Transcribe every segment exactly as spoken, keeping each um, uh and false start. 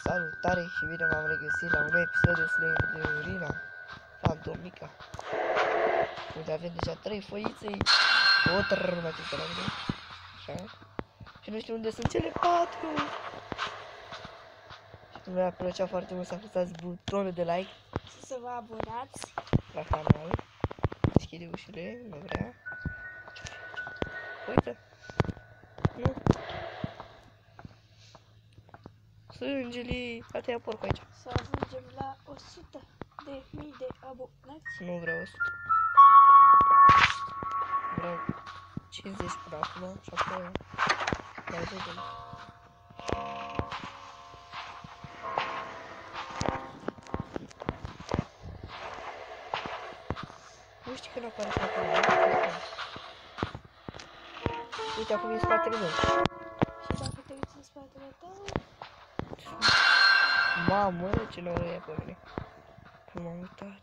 Salutare și bine m-am regăsit la un episod de Slenderina Fantomica. Unde avem deja trei foițe. O trrrr, mai țintă la mine. Așa. Și nu știu unde sunt cele patru. Și mi-a plăcea foarte mult să apăsați butonul de like. Și să vă abonați la canal. Deschide ușile, nu vrea. Uite. Nu. Sângeli, a te ia porcul aici. să ajungem la o sută de mii de abonați. Nu vreau o sută. Vreau cincizeci până acum și apoi mai vedem. Nu știu când apare pe acolo. Uite, acum e spatele meu. Și dacă te uiți în spatele tău, Mamă, ce noră e pe mine. Nu m-am uitat.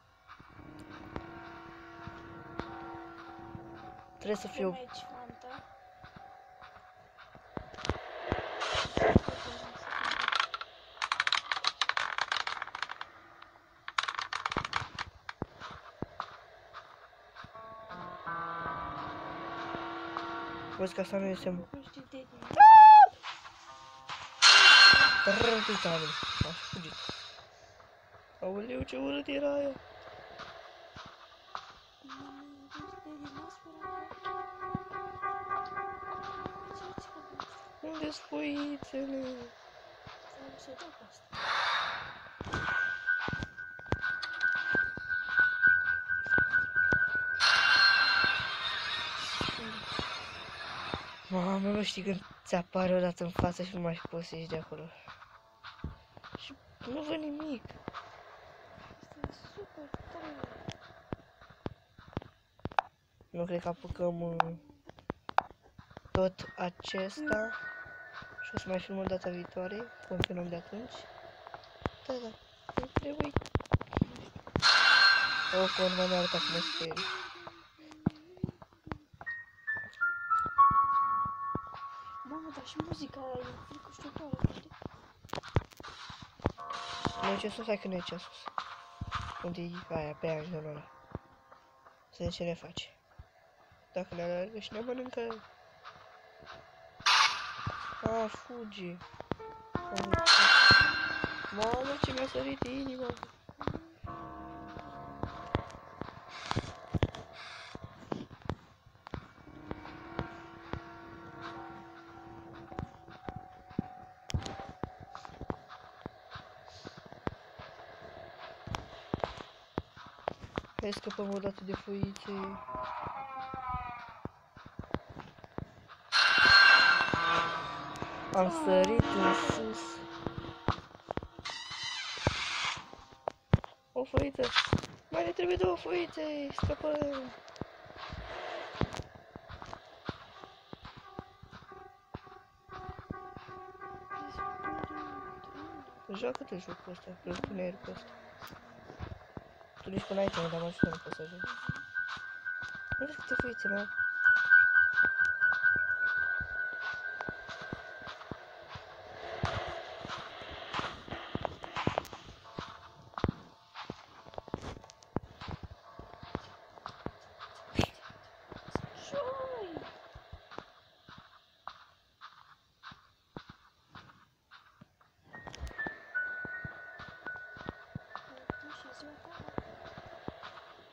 Trebuie să fiu... aici Fanta. Văd că asta nu este... Nu știu de nimic. Trrrr, uite la mine. Așa, fugit. Aoleu, ce urât era aia. Unde-s foițele? Mamă, nu știi când ți apare odată în față și nu mai poți să ieși de acolo. Și nu văd nimic. Este super tare. Nu cred că apucăm uh, tot acesta. Și o să mai filmăm data viitoare. Continuăm de atunci. Da, da. Nu trebuie. O, cum mă arată atmosferă. Mamă, dar și muzica aia e fricoșătoare, știi? Nu e ce sus, hai că nu e ce sus. Unde e aia, pe aia, zonul ăla. Să vedem ce ne face. Dacă ne alergă și ne mănâncă. A, fugi. Mamă, ce mi-a sărit inima. Hai scăpăm o dată de foițe. Am sărit în sus. O foiță. Mai ne trebuie două foițe. Scăpăm. Joacă-te jocul ăsta. Răspune pe ăsta. Tu duci până aici, dar mă știu, nu pot să ajung. Nu vezi câte foițe mai am?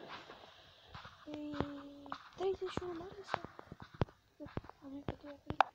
treizeci și unu martie sau? Am uitat de aprilie.